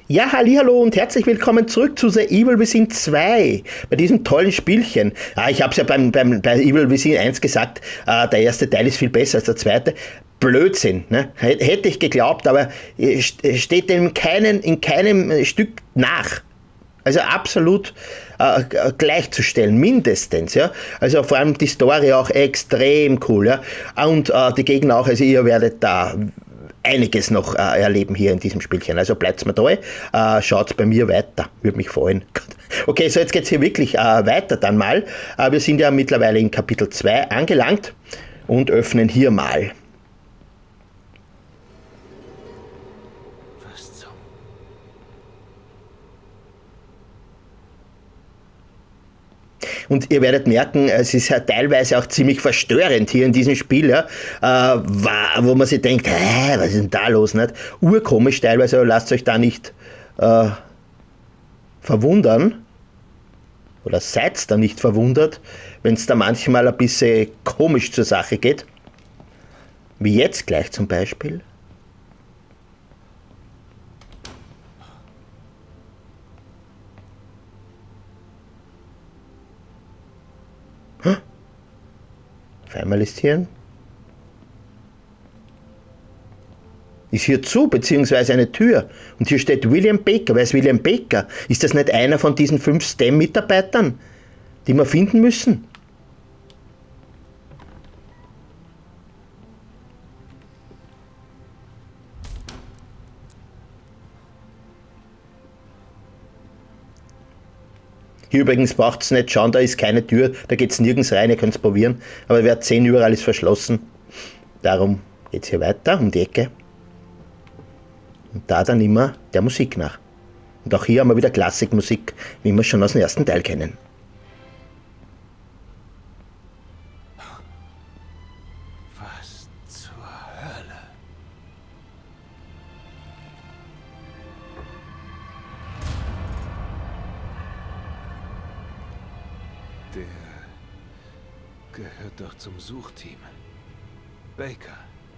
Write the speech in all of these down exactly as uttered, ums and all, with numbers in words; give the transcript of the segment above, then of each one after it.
Ja, hallihallo und herzlich willkommen zurück zu The Evil Within zwei, bei diesem tollen Spielchen. Ah, ich habe es ja beim, beim, bei Evil Within eins gesagt, äh, der erste Teil ist viel besser als der zweite. Blödsinn, ne? Hätte ich geglaubt, aber steht dem keinen, in keinem Stück nach. Also absolut äh, gleichzustellen, mindestens, ja. Also vor allem die Story auch extrem cool, ja. Und äh, die Gegner auch, also ihr werdet da einiges noch äh, erleben hier in diesem Spielchen. Also bleibt mir treu, äh, schaut bei mir weiter, würde mich freuen. Okay, so jetzt geht es hier wirklich äh, weiter dann mal. Äh, wir sind ja mittlerweile in Kapitel zwei angelangt und öffnen hier mal. Was zum... Und ihr werdet merken, es ist ja teilweise auch ziemlich verstörend hier in diesem Spiel, ja, äh, wo man sich denkt, hä, was ist denn da los? Nicht? Urkomisch teilweise, aber lasst euch da nicht äh, verwundern. Oder seid da nicht verwundert, wenn es da manchmal ein bisschen komisch zur Sache geht. Wie jetzt gleich zum Beispiel. Auf einmal ist hier ist hier zu, beziehungsweise eine Tür. Und hier steht William Baker. Wer ist William Baker? Ist das nicht einer von diesen fünf S T E M-Mitarbeitern, die wir finden müssen? Hier übrigens braucht es nicht schauen, da ist keine Tür, da geht es nirgends rein, ihr könnt es probieren. Aber ihr werdet sehen, überall ist verschlossen. Darum geht es hier weiter um die Ecke. Und da dann immer der Musik nach. Und auch hier haben wir wieder Klassikmusik, wie wir es schon aus dem ersten Teil kennen. Was zur Hölle? Der gehört doch zum Suchteam. Baker.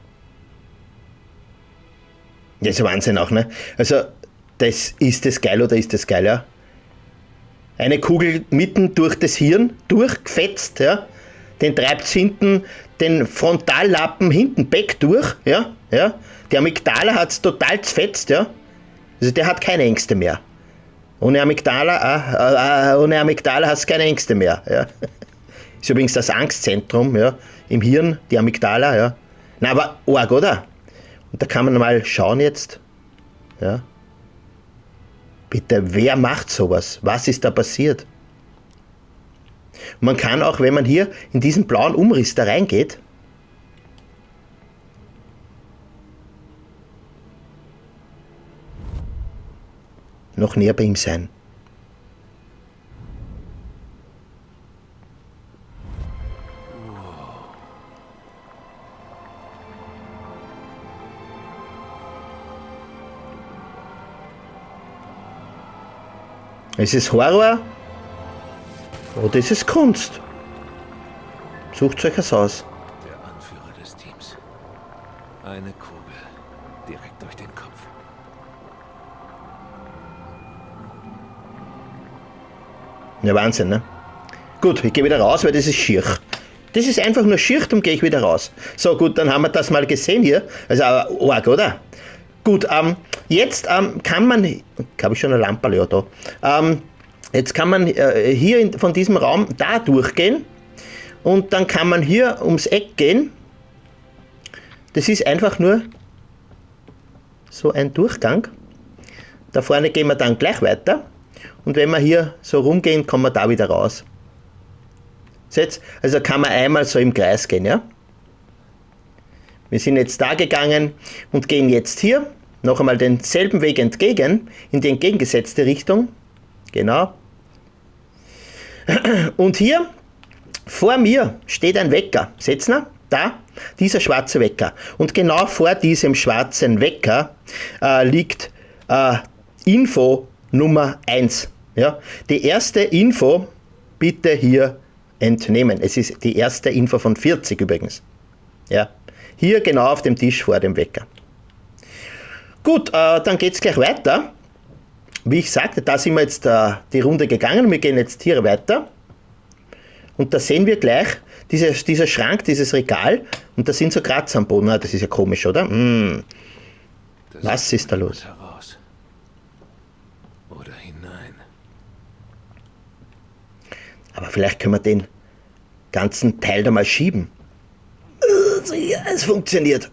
Das ist Wahnsinn auch, ne? Also, das ist das geil oder ist das geil, ja? Eine Kugel mitten durch das Hirn durchgefetzt, ja? Den treibt hinten den Frontallappen hinten weg durch, ja? Ja? Die Amygdala hat es total zerfetzt, ja? Also, der hat keine Ängste mehr. Ohne Amygdala, äh, äh, ohne Amygdala hast du keine Ängste mehr, ja? Ist übrigens das Angstzentrum, ja? Im Hirn, die Amygdala, ja? Na, aber arg, oder? Und da kann man mal schauen jetzt, ja, bitte, wer macht sowas? Was ist da passiert? Und man kann auch, wenn man hier in diesen blauen Umriss da reingeht, noch näher bei ihm sein. Ist es Horror oder ist es Kunst? Sucht euch es aus. Der Anführer des Teams. Eine Kugel. Direkt durch den Kopf. Ja, Wahnsinn, ne? Gut, ich gehe wieder raus, weil das ist schier. Das ist einfach nur schier, darum gehe ich wieder raus. So, gut, dann haben wir das mal gesehen hier. Also, arg, oder? Gut, ähm, jetzt ähm, kann man, habe ich schon eine Lampe, ja, da. Ähm, jetzt kann man äh, hier in, von diesem Raum da durchgehen und dann kann man hier ums Eck gehen. Das ist einfach nur so ein Durchgang. Da vorne gehen wir dann gleich weiter und wenn wir hier so rumgehen, kommen wir da wieder raus. Jetzt, also kann man einmal so im Kreis gehen, ja? Wir sind jetzt da gegangen und gehen jetzt hier noch einmal denselben Weg entgegen, in die entgegengesetzte Richtung. Genau. Und hier vor mir steht ein Wecker. Seht ihr? Da, dieser schwarze Wecker. Und genau vor diesem schwarzen Wecker äh, liegt äh, Info Nummer eins. Ja? Die erste Info bitte hier entnehmen. Es ist die erste Info von vierzig übrigens. Ja. Hier genau auf dem Tisch vor dem Wecker. Gut, äh, dann geht es gleich weiter. wie ich sagte, da sind wir jetzt äh, die Runde gegangen. Wir gehen jetzt hier weiter. Und da sehen wir gleich dieses, dieser Schrank, dieses Regal. Und da sind so Kratzer am Boden. Ah, das ist ja komisch, oder? Hm. Was ist da los? Heraus. Oder hinein. Aber vielleicht können wir den ganzen Teil da mal schieben. Ja, es funktioniert.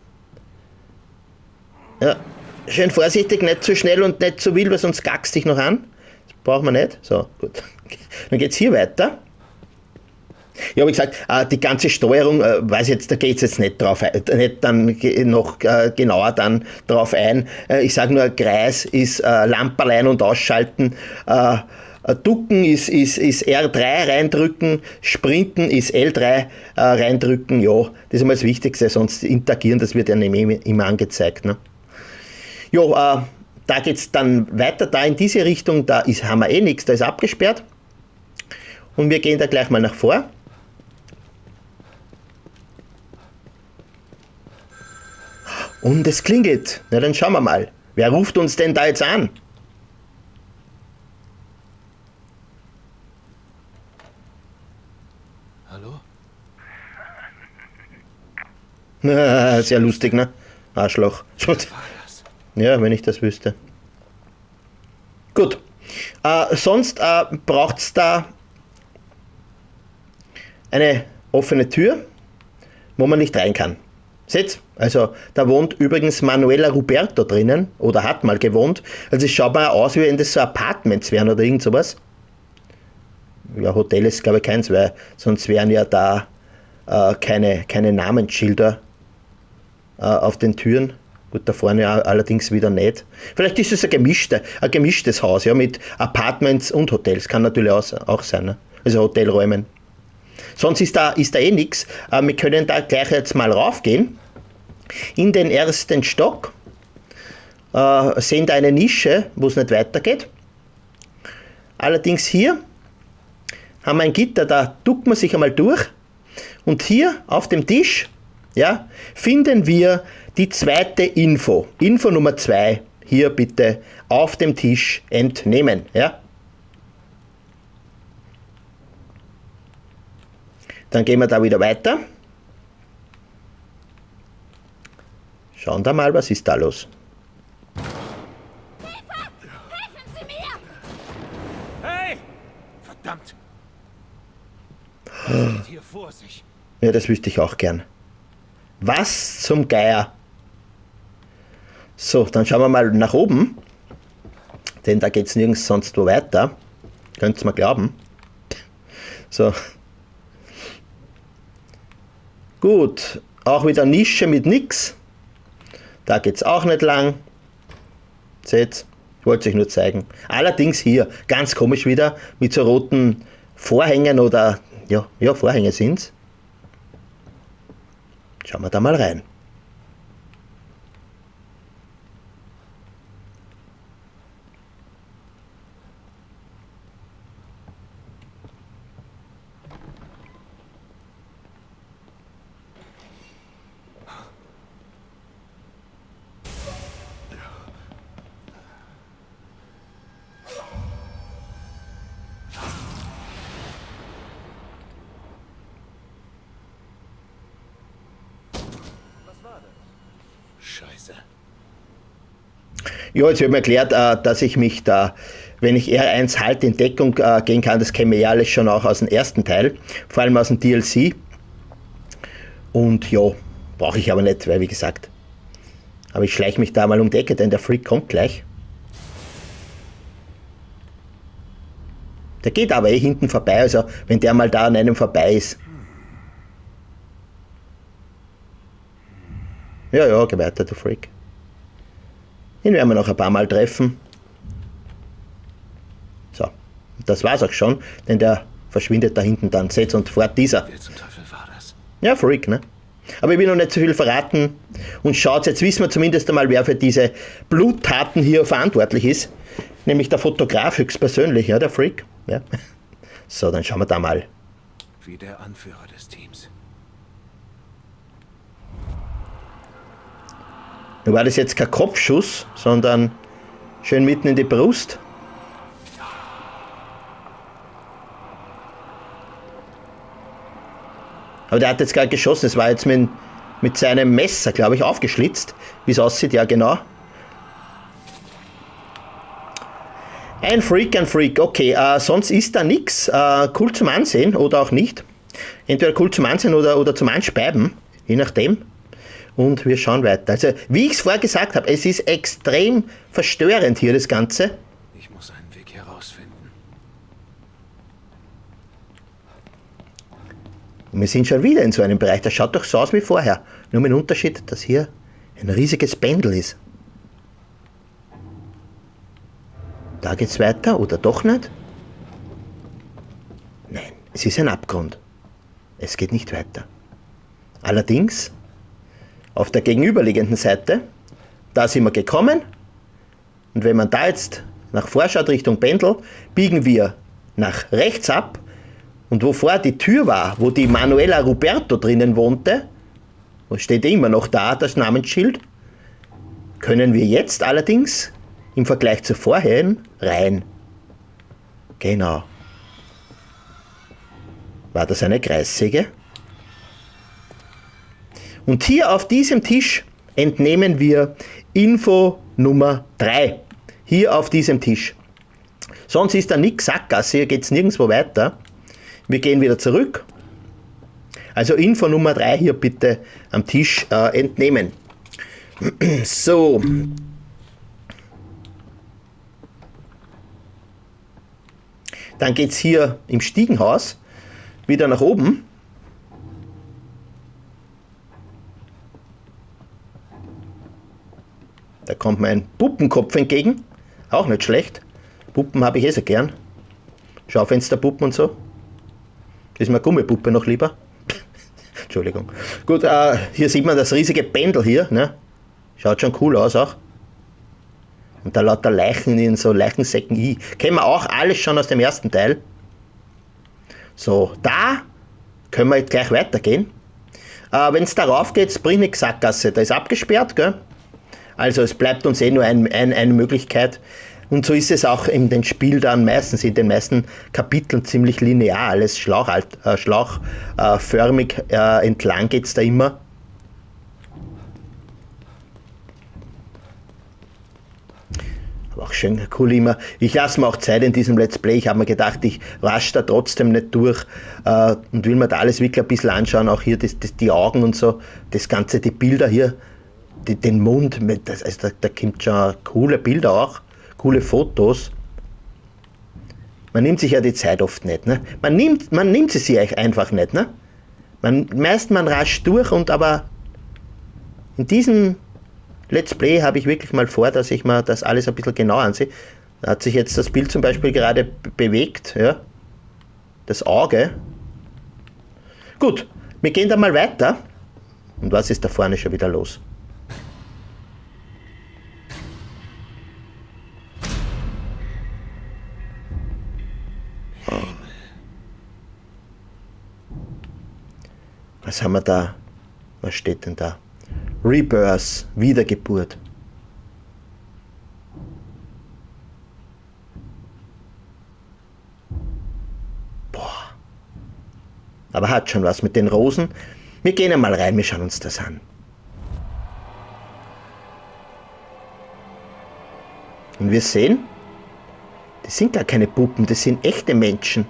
Ja, schön vorsichtig, nicht zu schnell und nicht zu wild, weil sonst gackst dich noch an. Das brauchen wir nicht. So, gut. Dann geht es hier weiter. Ja, wie gesagt, die ganze Steuerung, weiß jetzt, da geht es jetzt nicht drauf ein, nicht dann noch genauer dann drauf ein. Ich sage nur, Kreis ist Lampe ein- und ausschalten, Ducken ist, ist, ist R drei reindrücken, Sprinten ist L drei reindrücken, ja, das ist einmal das Wichtigste, sonst interagieren, das wird ja nicht immer angezeigt. Ne? Ja, da geht es dann weiter, da in diese Richtung, da ist, haben wir eh nichts, da ist abgesperrt. Und wir gehen da gleich mal nach vor. Und es klingelt. Na, dann schauen wir mal. Wer ruft uns denn da jetzt an? Hallo? Ah, sehr lustig, ne? Arschloch. War das? Ja, wenn ich das wüsste. Gut. Äh, sonst äh, braucht es da eine offene Tür, wo man nicht rein kann. Seht, also da wohnt übrigens Manuela Ruberto drinnen, oder hat mal gewohnt. Also es schaut mal aus, wie wenn das so Apartments wären oder irgend sowas. Ja, Hotel ist glaube ich keins, weil sonst wären ja da äh, keine, keine Namensschilder äh, auf den Türen. Gut, da vorne ja allerdings wieder nicht. Vielleicht ist es ein, gemischte, ein gemischtes Haus, ja, mit Apartments und Hotels. Kann natürlich auch, auch sein, ne? Also Hotelräumen. Sonst ist da, ist da eh nichts. Äh, wir können da gleich jetzt mal raufgehen. In den ersten Stock. Äh, sehen da eine Nische, wo es nicht weitergeht. Allerdings hier haben wir ein Gitter, da duckt man sich einmal durch. Und hier auf dem Tisch, ja, finden wir die zweite Info. Info Nummer zwei. Hier bitte auf dem Tisch entnehmen. Ja. Dann gehen wir da wieder weiter. Schauen da mal, was ist da los. Hilfe! Helfen Sie mir! Hey! Verdammt! Was geht hier vor sich? Ja, das wüsste ich auch gern. Was zum Geier? So, dann schauen wir mal nach oben. Denn da geht es nirgends sonst wo weiter. Könnt ihr mal glauben. So. Gut, auch wieder Nische mit nix. Da geht es auch nicht lang. Seht, ich wollte es euch nur zeigen. Allerdings hier, ganz komisch wieder, mit so roten Vorhängen oder, ja, ja Vorhänge sind es. Schauen wir da mal rein. Scheiße. Ja, jetzt wird mir erklärt, äh, dass ich mich da, wenn ich R eins halt in Deckung äh, gehen kann, das kennen wir ja alles schon auch aus dem ersten Teil, vor allem aus dem D L C. Und ja, brauche ich aber nicht, weil wie gesagt, aber ich schleiche mich da mal um die Ecke, denn der Freak kommt gleich. Der geht aber eh hinten vorbei, also wenn der mal da an einem vorbei ist. Ja, ja, geh weiter, du Freak. Den werden wir noch ein paar Mal treffen. So, das war's auch schon, denn der verschwindet da hinten dann. Seht und fort dieser. Wer zum Teufel war das? Ja, Freak, ne? Aber ich will noch nicht zu viel verraten. Und schaut, jetzt wissen wir zumindest einmal, wer für diese Bluttaten hier verantwortlich ist. Nämlich der Fotograf höchstpersönlich, ja, der Freak. Ja. So, dann schauen wir da mal. Wie der Anführer des Teams. Nun war das jetzt kein Kopfschuss, sondern schön mitten in die Brust. Aber der hat jetzt gerade geschossen, es war jetzt mit, mit seinem Messer, glaube ich, aufgeschlitzt. Wie es aussieht, ja genau. Ein Freak, ein Freak, okay, äh, sonst ist da nichts. Äh, cool zum Ansehen oder auch nicht. Entweder cool zum Ansehen oder, oder zum Anspeiben, je nachdem. Und wir schauen weiter. Also, wie ich es vorher gesagt habe, es ist extrem verstörend hier, das Ganze. Ich muss einen Weg herausfinden. Und wir sind schon wieder in so einem Bereich. Das schaut doch so aus wie vorher. Nur mit dem Unterschied, dass hier ein riesiges Pendel ist. Da geht's weiter, oder doch nicht? Nein, es ist ein Abgrund. Es geht nicht weiter. Allerdings, auf der gegenüberliegenden Seite, da sind wir gekommen. Und wenn man da jetzt nach vorschaut Richtung Pendel, biegen wir nach rechts ab. Und wo vorher die Tür war, wo die Manuela Ruberto drinnen wohnte, wo steht immer noch da, das Namensschild, können wir jetzt allerdings im Vergleich zu vorhin rein. Genau. War das eine Kreissäge? Und hier auf diesem Tisch entnehmen wir Info Nummer drei. Hier auf diesem Tisch. Sonst ist da nichts Sackgasse, hier geht es nirgendwo weiter. Wir gehen wieder zurück. Also Info Nummer drei hier bitte am Tisch äh, entnehmen. So. Dann geht es hier im Stiegenhaus wieder nach oben. Da kommt mir ein Puppenkopf entgegen. Auch nicht schlecht. Puppen habe ich eh so gern. Schaufensterpuppen und so. Ist mir Gummipuppe noch lieber. Entschuldigung. Gut, äh, hier sieht man das riesige Pendel hier. Ne? Schaut schon cool aus auch. Und da lauter Leichen in so Leichensäcken. I. Kennen wir auch alles schon aus dem ersten Teil. So, da können wir jetzt gleich weitergehen. Äh, Wenn es darauf geht, bringt nichts Sackgasse. Da ist abgesperrt, gell? Also es bleibt uns eh nur ein, ein, eine Möglichkeit. Und so ist es auch in den Spiel dann meistens, in den meisten Kapiteln ziemlich linear. Alles schlauchförmig äh, schlauch, äh, äh, entlang geht es da immer. Auch schön cool immer. Ich lasse mir auch Zeit in diesem Let's Play. Ich habe mir gedacht, ich wasche da trotzdem nicht durch äh, und will mir da alles wirklich ein bisschen anschauen. Auch hier das, das, die Augen und so, das Ganze, die Bilder hier, die, den Mund, mit, das, also da, da kommt schon coole Bilder auch, coole Fotos. Man nimmt sich ja die Zeit oft nicht. Ne? Man, nimmt, man nimmt sie sich einfach nicht. Ne? Man, meist man rascht durch, und aber in diesem Let's Play habe ich wirklich mal vor, dass ich mir das alles ein bisschen genauer ansehe. Da hat sich jetzt das Bild zum Beispiel gerade bewegt, ja, das Auge. Gut, wir gehen dann mal weiter. Und was ist da vorne schon wieder los? Was haben wir da? Was steht denn da? Rebirth, Wiedergeburt. Boah. Aber hat schon was mit den Rosen. Wir gehen einmal rein, wir schauen uns das an. Und wir sehen, das sind gar keine Puppen, das sind echte Menschen.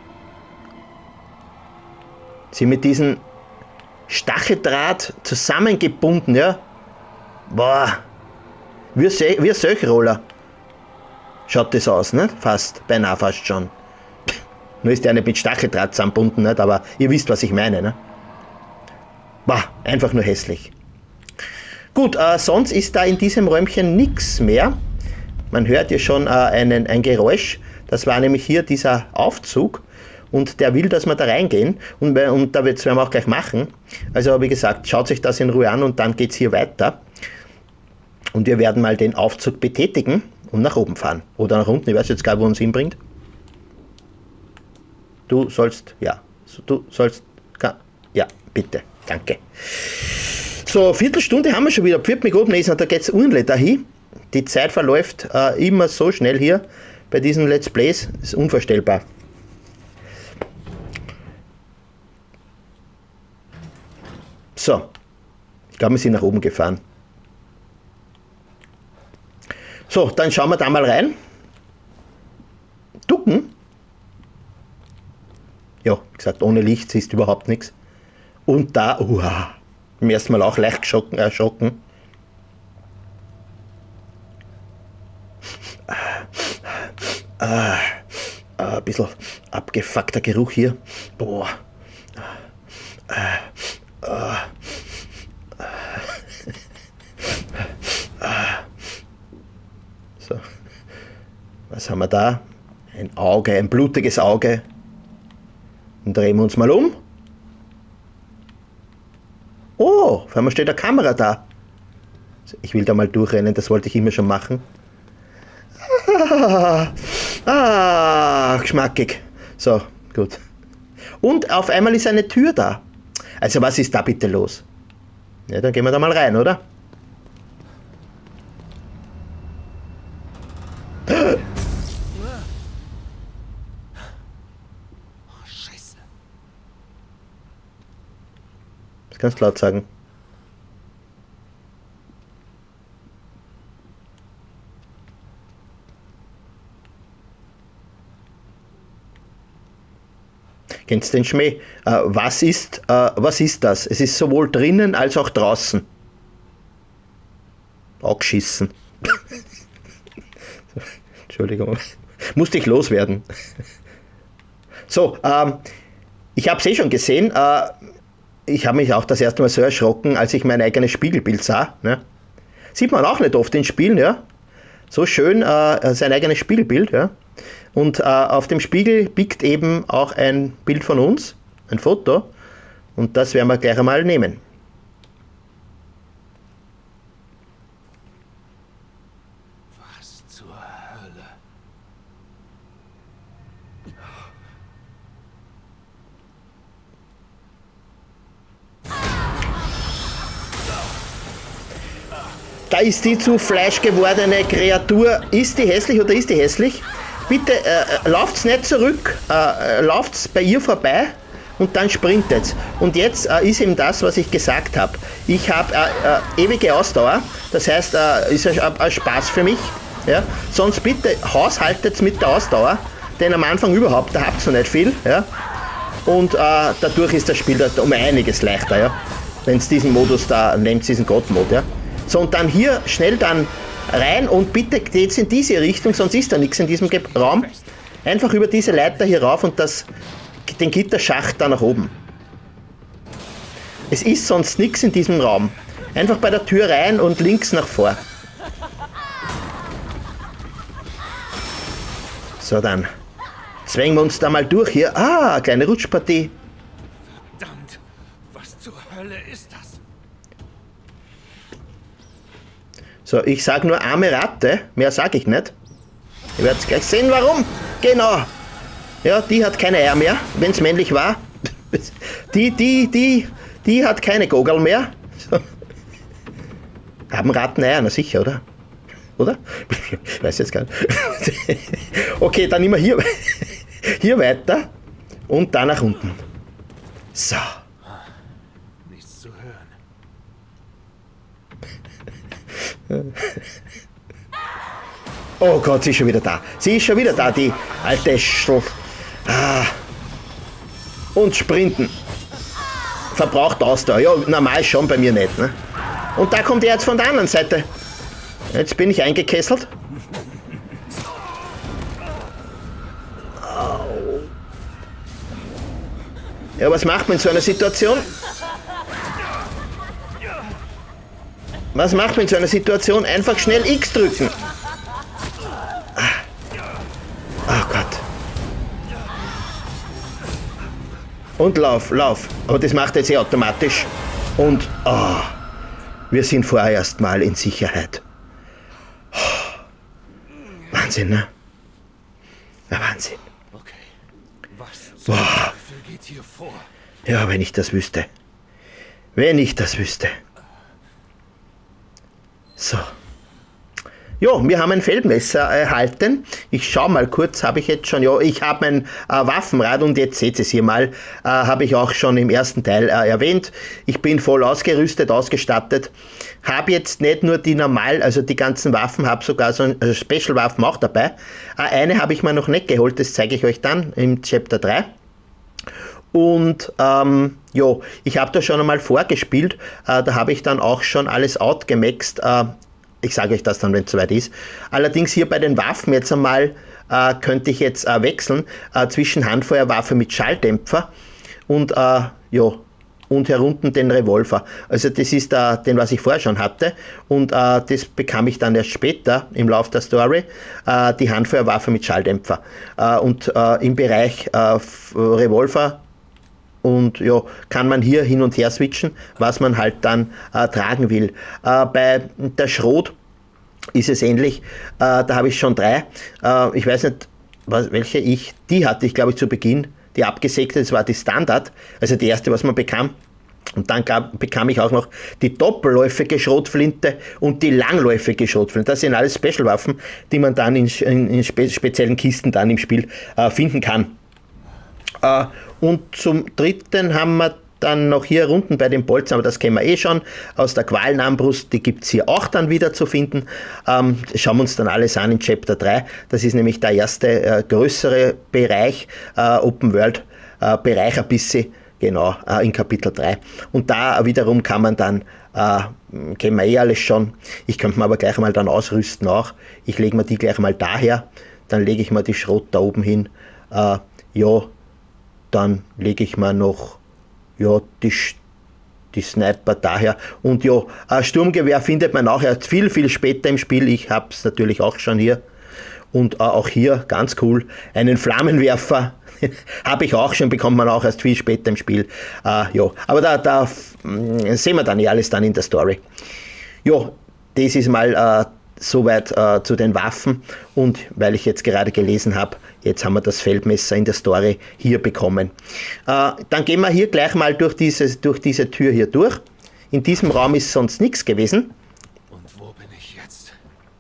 Sie mit diesen Stacheldraht zusammengebunden, ja. Boah. Wie ein Söchroller. Schaut das aus, nicht? Fast, beinahe fast schon. Nur ist der nicht mit Stacheldraht zusammengebunden, nicht? Aber ihr wisst, was ich meine, ne? Boah, einfach nur hässlich. Gut, äh, sonst ist da in diesem Räumchen nichts mehr. Man hört hier schon äh, einen, ein Geräusch. Das war nämlich hier dieser Aufzug. Und der will, dass wir da reingehen, und, und da werden wir auch gleich machen. Also wie gesagt, schaut sich das in Ruhe an, und dann geht es hier weiter. Und wir werden mal den Aufzug betätigen und nach oben fahren. Oder nach unten, ich weiß jetzt gar nicht, wo uns hinbringt. Du sollst, ja, du sollst, ja, bitte, danke. So, Viertelstunde haben wir schon wieder, pfiat mich oben lesen, und da geht es ordentlich dahin. Die Zeit verläuft äh, immer so schnell hier bei diesen Let's Plays, das ist unvorstellbar. So. Ich glaube, wir sind nach oben gefahren. So, dann schauen wir da mal rein. Ducken. Ja, wie gesagt, ohne Licht siehst du überhaupt nichts. Und da, uah, beim ersten Mal auch leicht geschocken, erschrocken. Ah, ah, ein bisschen abgefuckter Geruch hier. Boah. Ah, ah, ah. So. Was haben wir da? Ein Auge, ein blutiges Auge. Dann drehen wir uns mal um. Oh, auf einmal steht eine Kamera da. Ich will da mal durchrennen, das wollte ich immer schon machen. Ah, ah, geschmackig. So, gut. Und auf einmal ist eine Tür da. Also was ist da bitte los? Ja, dann gehen wir da mal rein, oder? Oh, Scheiße. Das kannst du laut sagen. Kennst du den Schmäh? Äh, was ist, äh, was ist das? Es ist sowohl drinnen als auch draußen. Angeschissen. Entschuldigung. Musste ich loswerden. So, ähm, ich habe es eh schon gesehen. Äh, ich habe mich auch das erste Mal so erschrocken, als ich mein eigenes Spiegelbild sah. Ne? Sieht man auch nicht oft in Spielen, ja. So schön äh, sein eigenes Spiegelbild, ja. Und äh, auf dem Spiegel biegt eben auch ein Bild von uns, ein Foto. Und das werden wir gleich einmal nehmen. Was zur Hölle? Da ist die zu Fleisch gewordene Kreatur. Ist die hässlich oder ist die hässlich? Bitte äh, lauft's nicht zurück, äh, lauft's bei ihr vorbei und dann sprintet's. Und jetzt äh, ist eben das, was ich gesagt habe. Ich habe äh, äh, ewige Ausdauer, das heißt, äh, ist ein, ein Spaß für mich. Ja? Sonst bitte haushaltet mit der Ausdauer, denn am Anfang überhaupt, da habt ihr nicht viel. Ja? Und äh, dadurch ist das Spiel um einiges leichter, ja? Wenn es diesen Modus da nehmt, diesen God-Mode. Ja? So, und dann hier schnell dann rein und bitte geht's in diese Richtung, sonst ist da nichts in diesem Ge Raum. Einfach über diese Leiter hier rauf und das, den Gitterschacht da nach oben. Es ist sonst nichts in diesem Raum. Einfach bei der Tür rein und links nach vor. So, dann zwängen wir uns da mal durch hier. Ah, eine kleine Rutschpartie. Verdammt, was zur Hölle ist das? So, ich sage nur arme Ratte, mehr sage ich nicht. Ihr werdet gleich sehen, warum. Genau. Ja, die hat keine Eier mehr, wenn es männlich war. Die, die, die, die hat keine Gogel mehr. So. Haben Ratten Eier? Na sicher, oder? Oder? Ich weiß jetzt gar nicht. Okay, dann immer hier, hier weiter und dann nach unten. So. Nichts zu hören. Oh Gott, sie ist schon wieder da. Sie ist schon wieder da, die alte Schl... Ah. Und sprinten. Verbraucht Ausdauer. Ja, normal schon, bei mir nicht. Ne? Und da kommt er jetzt von der anderen Seite. Jetzt bin ich eingekesselt. Au. Ja, was macht man in so einer Situation? Was macht man in so einer Situation? Einfach schnell X drücken. Ah. Oh Gott. Und lauf, lauf. Aber das macht jetzt eh automatisch. Und oh, wir sind vorerst mal in Sicherheit. Oh. Wahnsinn, ne? Ja, Wahnsinn. Okay. Was zum Boah. Teufel geht hier vor? Ja, wenn ich das wüsste. Wenn ich das wüsste. So. Ja, wir haben ein Feldmesser erhalten. Ich schaue mal kurz, habe ich jetzt schon, ja, ich habe mein äh, Waffenrad und jetzt seht ihr es hier mal, äh, habe ich auch schon im ersten Teil äh, erwähnt. Ich bin voll ausgerüstet, ausgestattet. Habe jetzt nicht nur die normal, also die ganzen Waffen, habe sogar so ein also Special-Waffen auch dabei. Äh, eine habe ich mir noch nicht geholt, das zeige ich euch dann im Chapter drei. Und ähm, ja, ich habe da schon einmal vorgespielt, äh, da habe ich dann auch schon alles outgemaxt. Äh, ich sage euch das dann, wenn es soweit ist. Allerdings hier bei den Waffen jetzt einmal äh, könnte ich jetzt äh, wechseln äh, zwischen Handfeuerwaffe mit Schalldämpfer und äh, ja, und herunten den Revolver. Also das ist äh, den, was ich vorher schon hatte und äh, das bekam ich dann erst später im Laufe der Story, äh, die Handfeuerwaffe mit Schalldämpfer. Äh, und äh, im Bereich äh, Revolver und ja, kann man hier hin und her switchen, was man halt dann äh, tragen will. Äh, bei der Schrot ist es ähnlich. Äh, da habe ich schon drei. Äh, ich weiß nicht, was, welche ich, die hatte ich glaube ich zu Beginn. Die abgesägte, das war die Standard, also die erste, was man bekam. Und dann gab, bekam ich auch noch die doppelläufige Schrotflinte und die langläufige Schrotflinte. Das sind alles Specialwaffen, die man dann in, in, in spe speziellen Kisten dann im Spiel äh, finden kann. Uh, und zum dritten haben wir dann noch hier unten bei den Bolzen, aber das kennen wir eh schon, aus der Qualenarmbrust, die gibt es hier auch dann wieder zu finden. Um, schauen wir uns dann alles an in Chapter drei. Das ist nämlich der erste äh, größere Bereich, äh, Open World äh, Bereich ein bisschen, genau, äh, in Kapitel drei. Und da wiederum kann man dann, äh, kennen wir eh alles schon, ich könnte mir aber gleich mal dann ausrüsten auch. Ich lege mir die gleich mal daher, dann lege ich mir die Schrot da oben hin. Äh, ja, dann lege ich mir noch ja, die, die Sniper daher. Und ja, ein Sturmgewehr findet man auch erst viel, viel später im Spiel. Ich habe es natürlich auch schon hier. Und äh, auch hier, ganz cool, einen Flammenwerfer habe ich auch schon, bekommt man auch erst viel später im Spiel. Äh, ja, aber da, da mh, sehen wir dann ja alles dann in der Story. Ja, das ist mal äh, soweit äh, zu den Waffen und weil ich jetzt gerade gelesen habe, jetzt haben wir das Feldmesser in der Story hier bekommen. Äh, dann gehen wir hier gleich mal durch, dieses, durch diese Tür hier durch. In diesem Raum ist sonst nichts gewesen. Und wo bin ich jetzt?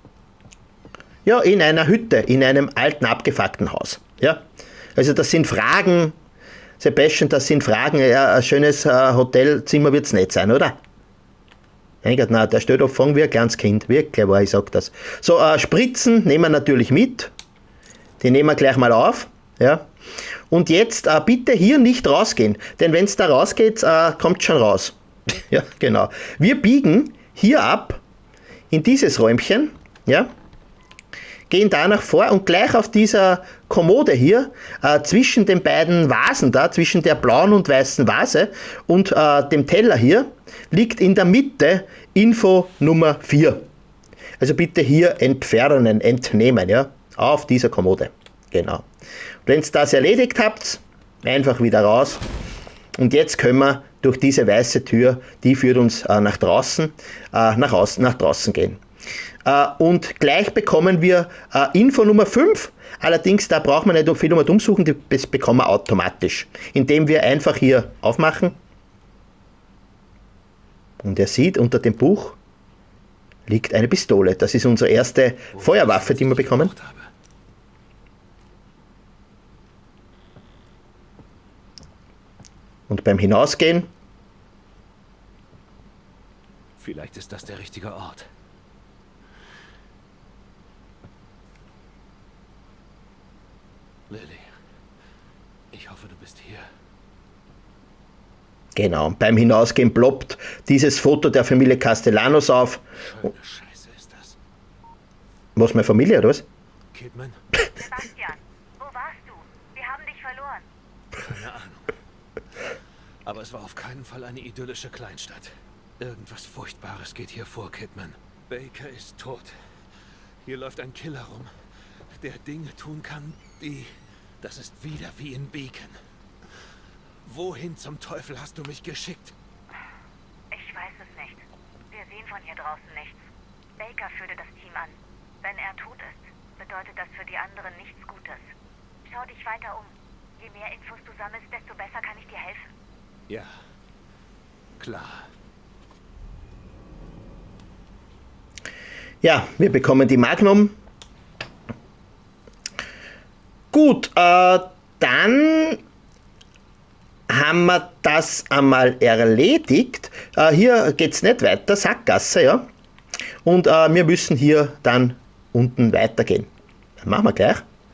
Ja, in einer Hütte, in einem alten, abgefuckten Haus. Ja, also das sind Fragen, Sebastian, das sind Fragen, ja, ein schönes äh, Hotelzimmer wird es nicht sein, oder? Mein Gott, nein, der stellt auf Fang wie ein kleines Kind, wirklich wahr, ich sag das. So, äh, Spritzen nehmen wir natürlich mit. Die nehmen wir gleich mal auf. Ja. Und jetzt äh, bitte hier nicht rausgehen, denn wenn es da rausgeht, äh, kommt schon raus. Ja, genau. Wir biegen hier ab in dieses Räumchen, ja, gehen da nach vor und gleich auf dieser Kommode hier, äh, zwischen den beiden Vasen da, zwischen der blauen und weißen Vase und äh, dem Teller hier, liegt in der Mitte Info Nummer vier. Also bitte hier entfernen, entnehmen, ja, auf dieser Kommode. Genau. Und wenn ihr das erledigt habt, einfach wieder raus. Und jetzt können wir durch diese weiße Tür, die führt uns äh, nach draußen, äh, nach, außen, nach draußen gehen. Äh, und gleich bekommen wir äh, Info Nummer fünf. Allerdings, da braucht man nicht viel um umsuchen, das bekommen wir automatisch. Indem wir einfach hier aufmachen. Und er sieht, unter dem Buch liegt eine Pistole. Das ist unsere erste Wo Feuerwaffe, die wir bekommen. Und beim Hinausgehen. Vielleicht ist das der richtige Ort. Lily, ich hoffe, du bist hier. Genau, und beim Hinausgehen ploppt dieses Foto der Familie Castellanos auf. Schöne Scheiße ist das. Was, meine Familie, oder was? Kidman? Sebastian, wo warst du? Wir haben dich verloren. Keine Ahnung. Aber es war auf keinen Fall eine idyllische Kleinstadt. Irgendwas Furchtbares geht hier vor, Kidman. Baker ist tot. Hier läuft ein Killer rum, der Dinge tun kann, die... Das ist wieder wie in Beacon. Wohin zum Teufel hast du mich geschickt? Ich weiß es nicht. Wir sehen von hier draußen nichts. Baker führte das Team an. Wenn er tot ist, bedeutet das für die anderen nichts Gutes. Schau dich weiter um. Je mehr Infos du sammelst, desto besser kann ich dir helfen. Ja, klar. Ja, wir bekommen die Magnum. Gut, äh, dann haben wir das einmal erledigt. Äh, hier geht es nicht weiter, Sackgasse, ja. Und äh, wir müssen hier dann unten weitergehen. Das machen wir gleich.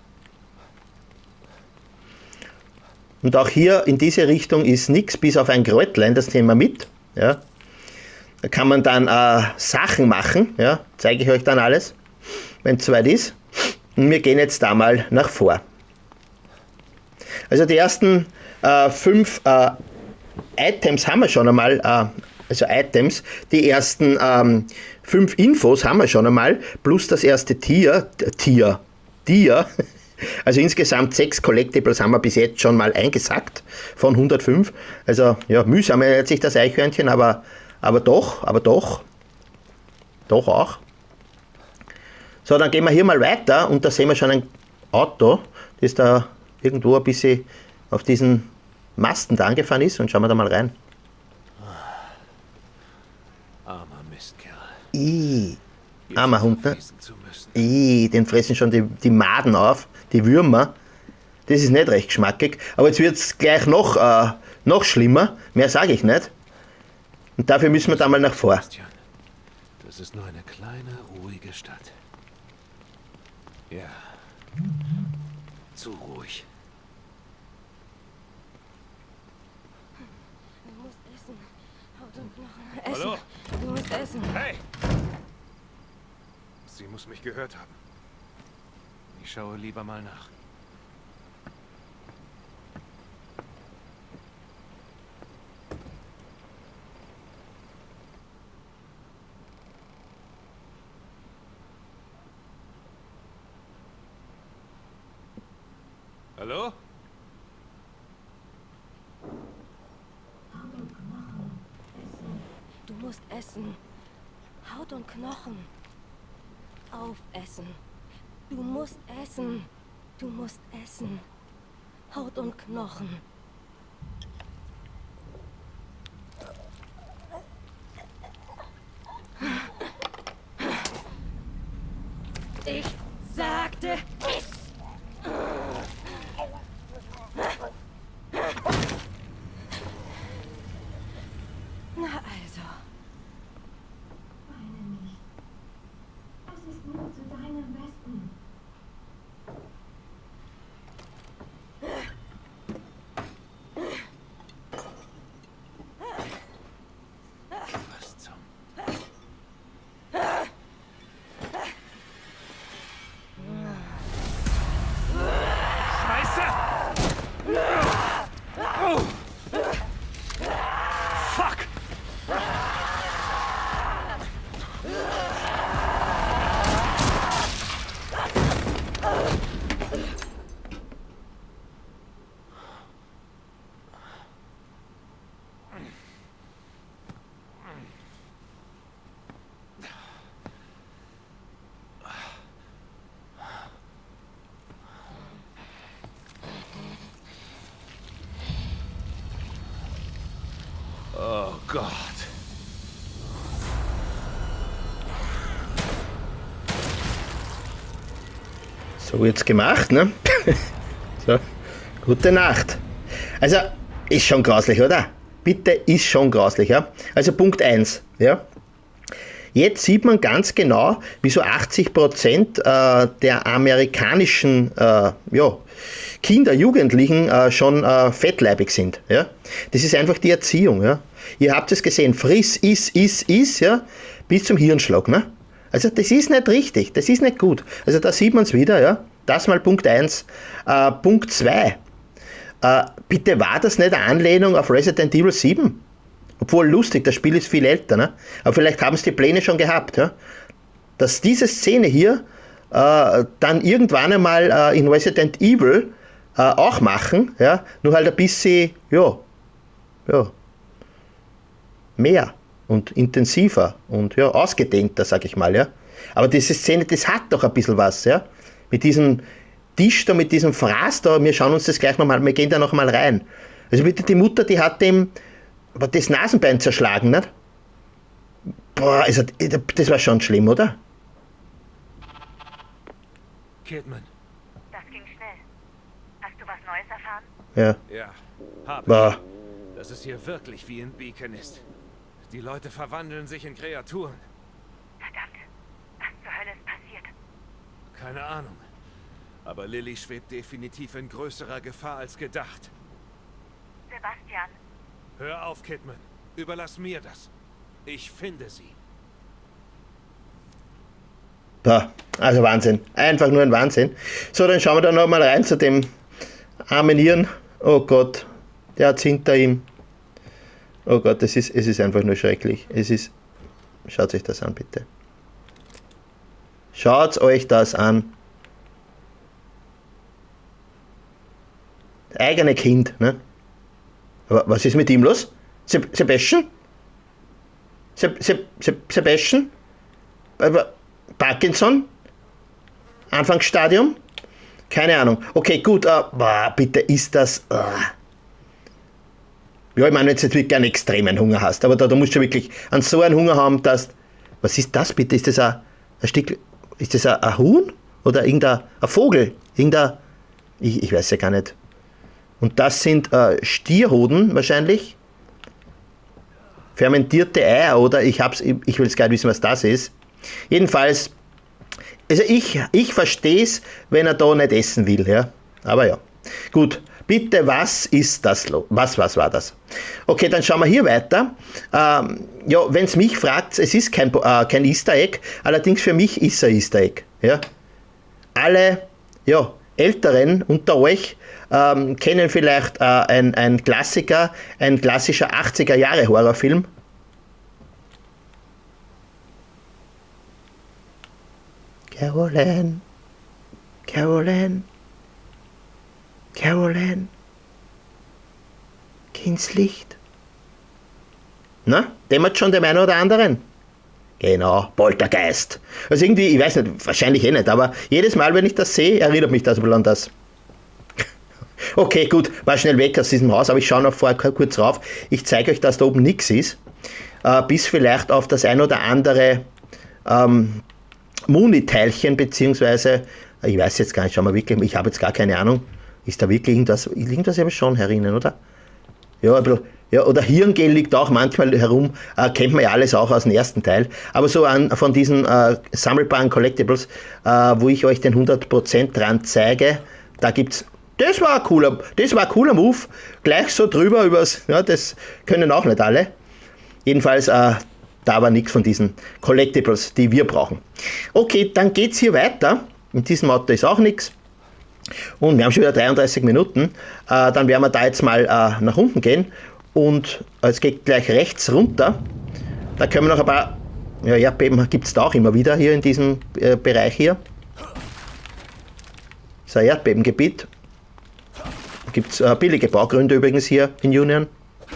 Und auch hier in diese Richtung ist nichts, bis auf ein Kräutlein, das nehmen wir mit. Ja. Da kann man dann äh, Sachen machen, ja. Zeige ich euch dann alles, wenn es soweit ist. Und wir gehen jetzt da mal nach vor. Also die ersten äh, fünf äh, Items haben wir schon einmal, äh, also Items, die ersten ähm, fünf Infos haben wir schon einmal, plus das erste Tier, Tier, Tier, also insgesamt sechs Collectibles haben wir bis jetzt schon mal eingesackt von hundertfünf, also ja, mühsam ernährt sich das Eichhörnchen, aber, aber doch, aber doch, doch auch. So, dann gehen wir hier mal weiter und da sehen wir schon ein Auto, das da irgendwo ein bisschen auf diesen Masten da angefahren ist und schauen wir da mal rein. Armer Mistkerl. Ih, armer Hund, ne? Zu müssen. Ih, den fressen schon die, die Maden auf, die Würmer. Das ist nicht recht geschmackig, aber jetzt wird es gleich noch, äh, noch schlimmer, mehr sage ich nicht. Und dafür müssen wir da mal nach vor. Bastian, das ist nur eine kleine, ruhige Stadt. Ja, zu ruhig. Du musst essen. Haut und Knochen. Essen. Hallo? Du musst essen. Hey! Sie muss mich gehört haben. Ich schaue lieber mal nach. Hallo? Du musst essen. Haut und Knochen. Aufessen. Du musst essen. Du musst essen. Haut und Knochen. Ich sagte, iss! Na also. Weine nicht. Es ist nur zu deinem Besten. Was zum... Scheiße! Oh. Fuck! Oh Gott. So wird's gemacht, ne? So, gute Nacht. Also, ist schon grauslich, oder? Bitte, ist schon grauslich, ja? Also Punkt eins, ja? Jetzt sieht man ganz genau, wie so achtzig Prozent äh, der amerikanischen äh, ja, Kinder, Jugendlichen äh, schon äh, fettleibig sind. Ja? Das ist einfach die Erziehung. Ja? Ihr habt es gesehen, friss, iss, iss, iss, ja? Bis zum Hirnschlag. Ne? Also das ist nicht richtig, das ist nicht gut. Also da sieht man es wieder. Ja? Das mal Punkt eins. Äh, Punkt zwei. Äh, bitte war das nicht eine Anlehnung auf Resident Evil sieben? Obwohl lustig, das Spiel ist viel älter, ne? Aber vielleicht haben es die Pläne schon gehabt, ja? Dass diese Szene hier äh, dann irgendwann einmal äh, in Resident Evil äh, auch machen, ja? Nur halt ein bisschen, ja, ja, mehr und intensiver und ja, ausgedehnter, sag ich mal, ja. Aber diese Szene, das hat doch ein bisschen was, ja. Mit diesem Tisch da, mit diesem Fraß da, wir schauen uns das gleich nochmal, wir gehen da nochmal rein. Also bitte, die Mutter, die hat dem aber das Nasenbein zerschlagen, nicht? Boah, also, das war schon schlimm, oder? Kidman. Das ging schnell. Hast du was Neues erfahren? Ja. Ja, hab ich. Boah. Dass es hier wirklich wie in Beacon ist. Die Leute verwandeln sich in Kreaturen. Verdammt. Was zur Hölle ist passiert? Keine Ahnung. Aber Lilly schwebt definitiv in größerer Gefahr als gedacht. Sebastian, Hör auf, Kidman. Überlass mir das. Ich finde sie. Boah. Also Wahnsinn. Einfach nur ein Wahnsinn. So, dann schauen wir da nochmal rein zu dem armen Iren. Oh Gott. Der hat's hinter ihm. Oh Gott, es ist, es ist einfach nur schrecklich. Es ist... Schaut euch das an, bitte. Schaut euch das an. Das eigene Kind, ne? Aber was ist mit ihm los? Seb Sebastian? Seb Seb Seb Sebastian? Parkinson? Anfangsstadium? Keine Ahnung. Okay, gut. Uh, boah, bitte ist das... Uh. Ja, ich meine, wenn du jetzt wirklich einen extremen Hunger hast, aber da, da musst du wirklich an so einen Hunger haben, dass... Was ist das bitte? Ist das ein, ein Stück... Ist das ein, ein Huhn? Oder irgendein ein Vogel? Irgendein... Ich, ich weiß ja gar nicht. Und das sind äh, Stierhoden wahrscheinlich. Fermentierte Eier, oder? Ich, hab's, ich, ich will jetzt gar nicht wissen, was das ist. Jedenfalls... Also ich, ich verstehe es, wenn er da nicht essen will, ja. Aber ja. Gut. Bitte, was ist das? Was, was war das? Okay, dann schauen wir hier weiter. Ähm, ja, wenn es mich fragt, es ist kein, äh, kein Easter Egg, allerdings für mich ist es ein Easter Egg. Ja? Alle ja, Älteren unter euch ähm, kennen vielleicht äh, ein, ein Klassiker, ein klassischer achtziger Jahre Horrorfilm. Caroline, Caroline. Caroline. Kindslicht. Na, dämmert schon dem einen oder anderen? Genau, Poltergeist. Also irgendwie, ich weiß nicht, wahrscheinlich eh nicht, aber jedes Mal, wenn ich das sehe, erinnert mich das ein bisschen an das. Okay, gut, war schnell weg aus diesem Haus, aber ich schaue noch vorher kurz rauf. Ich zeige euch, dass da oben nichts ist. Äh, bis vielleicht auf das ein oder andere ähm, Muni-Teilchen, beziehungsweise, ich weiß jetzt gar nicht, schauen wir wirklich, ich habe jetzt gar keine Ahnung. Ist da wirklich irgendwas, irgendwas aber schon herinnen, oder? Ja, ein bisschen, ja, oder Hirngel liegt auch manchmal herum, äh, kennt man ja alles auch aus dem ersten Teil. Aber so an, von diesen äh, sammelbaren Collectibles, äh, wo ich euch den hundert Prozent dran zeige, da gibt's, das war ein cooler, das war ein cooler Move, gleich so drüber übers, ja, das können auch nicht alle. Jedenfalls, äh, da war nichts von diesen Collectibles, die wir brauchen. Okay, dann geht's hier weiter. In diesem Auto ist auch nichts. Und wir haben schon wieder dreiunddreißig Minuten. Äh, dann werden wir da jetzt mal äh, nach unten gehen. Und äh, es geht gleich rechts runter. Da können wir noch ein paar... Ja, Erdbeben gibt es da auch immer wieder hier in diesem äh, Bereich hier. Das ist ein Erdbebengebiet. Da gibt es äh, billige Baugründe übrigens hier in Union.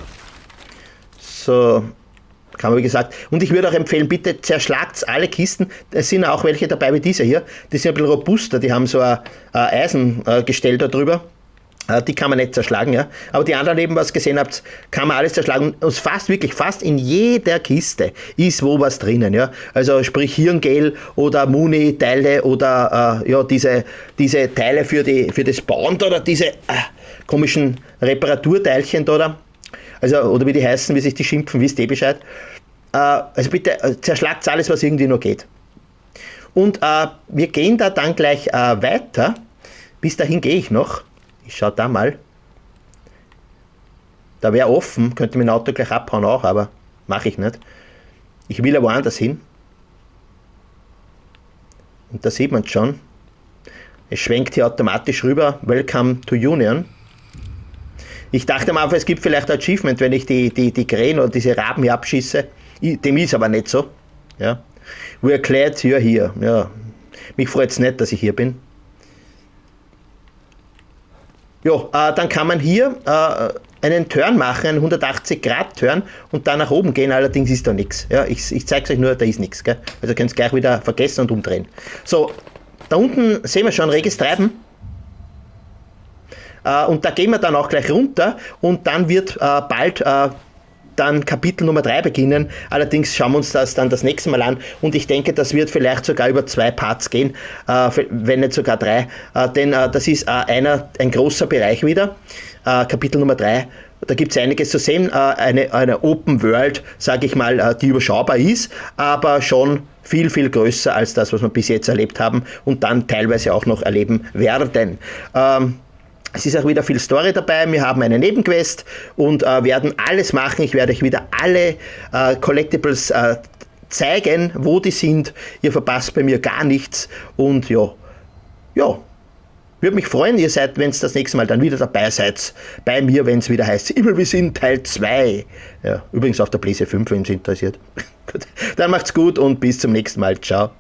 So... Kann man wie gesagt. Und ich würde auch empfehlen, bitte zerschlagt alle Kisten. Es sind auch welche dabei wie diese hier. Die sind ein bisschen robuster, die haben so ein, ein Eisengestell da drüber. Die kann man nicht zerschlagen, ja. Aber die anderen eben, was ihr gesehen habt, kann man alles zerschlagen. Und fast, wirklich fast in jeder Kiste ist wo was drinnen, ja. Also sprich Hirngel oder Muni-Teile oder äh, ja, diese, diese Teile für, die, für das Bauen oder diese äh, komischen Reparaturteilchen da. da. Also, oder wie die heißen, wie sich die schimpfen, wisst ihr Bescheid. Äh, also bitte äh, zerschlagt alles, was irgendwie nur geht. Und äh, wir gehen da dann gleich äh, weiter. Bis dahin gehe ich noch. Ich schaue da mal. Da wäre offen, könnte mein Auto gleich abhauen auch, aber mache ich nicht. Ich will ja woanders hin. Und da sieht man es schon. Es schwenkt hier automatisch rüber. Welcome to Union. Ich dachte am Anfang, es gibt vielleicht ein Achievement, wenn ich die, die, die Krähen oder diese Raben hier abschieße. Dem ist aber nicht so. Ja. We're glad you're here. Ja. Mich freut es nicht, dass ich hier bin. Jo, äh, dann kann man hier äh, einen Turn machen, einen hundertachtzig Grad Turn und dann nach oben gehen, allerdings ist da nichts. Ja, ich ich zeige es euch nur, da ist nichts. Also könnt ihr gleich wieder vergessen und umdrehen. So, da unten sehen wir schon reges Treiben. Äh, und da gehen wir dann auch gleich runter und dann wird äh, bald äh, dann Kapitel Nummer drei beginnen. Allerdings schauen wir uns das dann das nächste Mal an und ich denke, das wird vielleicht sogar über zwei Parts gehen, äh, wenn nicht sogar drei, äh, denn äh, das ist äh, einer, ein großer Bereich wieder, äh, Kapitel Nummer drei. Da gibt es einiges zu sehen, äh, eine, eine Open World, sage ich mal, äh, die überschaubar ist, aber schon viel, viel größer als das, was wir bis jetzt erlebt haben und dann teilweise auch noch erleben werden. Ähm, es ist auch wieder viel Story dabei, wir haben eine Nebenquest und äh, werden alles machen. Ich werde euch wieder alle äh, Collectibles äh, zeigen, wo die sind. Ihr verpasst bei mir gar nichts und ja, ja. Würde mich freuen, ihr seid, wenn es das nächste Mal dann wieder dabei seid, bei mir, wenn es wieder heißt, immer wir sind Teil zwei. Ja, übrigens auf der PlayStation fünf, wenn es interessiert. Gut. Dann macht's gut und bis zum nächsten Mal. Ciao.